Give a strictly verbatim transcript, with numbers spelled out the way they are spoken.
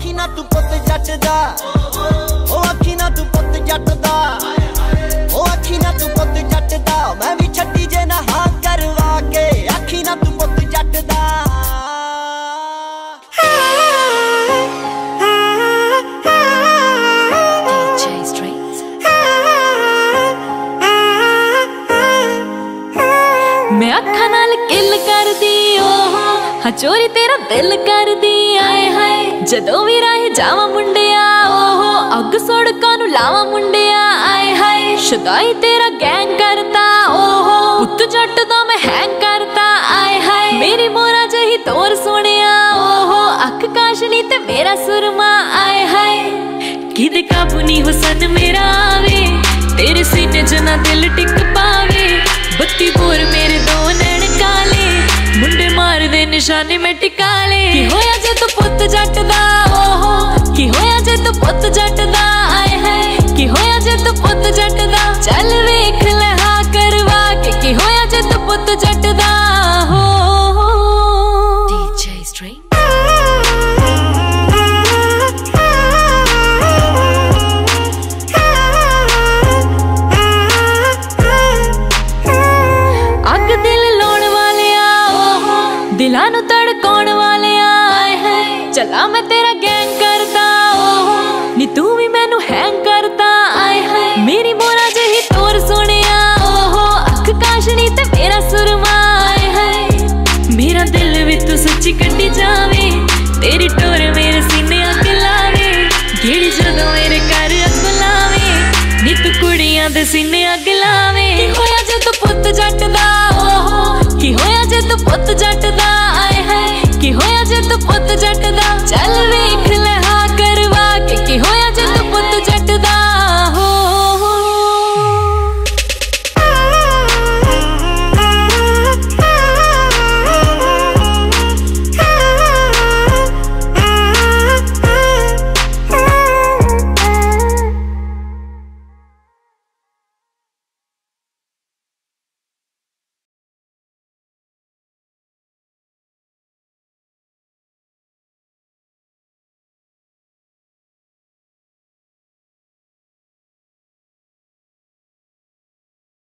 आखी ना तू पुत जट दा, ओ आखी ना तू पुत जट दा, ओ आखी ना तू पुत जट दा। मैं भी छड्डी जे ना हाँ करवा के, आखी ना तू पुत जट दा। मैं अखा नाल किल कर दी ओह, हाँ चोरी तेरा दिल कर दी आए हाय। जदों भी राह जावा मुंडिया ओह, अग सड़कां नूं लावा मुंडिया आए हाय। शुदाई तेरा गैंग करता ओह, पुत जट दा मैं हैंग करता आए हाय। मेरी मोरा जही तोर सोनिया ओह, अख काशनी ते मेरा सुरमा आए हाय। किदे काबू नी हुसन मेरा आवे, तेरे सीने च ना दिल टिक पावे। बत्ती बोर मेरे दो नैन काले, मुंडे मार दे निशाने में टिकाले। की होया जे तू पुत जट दा ओहो, की होया जे तू पुत जट दा आए है। की होया जे तू पुत जट दा, चल वेख ले हाँ करवा के। की होया जे तू पुत जट दा हो। डीजे स्ट्रिंग दिलां नूं तड़काउण वाले आए हैं। चला मैं तेरा गैंग करदा ओहो, नी तू भी मैनू हैंग करदा आए हैं। मेरी मोरा जही तोर सोनिया ओहो, अख काशनी ते मेरा सुरमा आए हैं। मेरा दिल भी तू सच्ची कड्डी जावे, तेरी टोर मेरे सीने अग लावे। गेड़ी जदों मेरे घर अग लावे, नी तू कुड़ियां दे सीने अग लावे। की होया जे तू पुत जट दा ओहो, की होया जे तू पुत जट दा आए है। की होया जे तू पुत जट दा, चल वे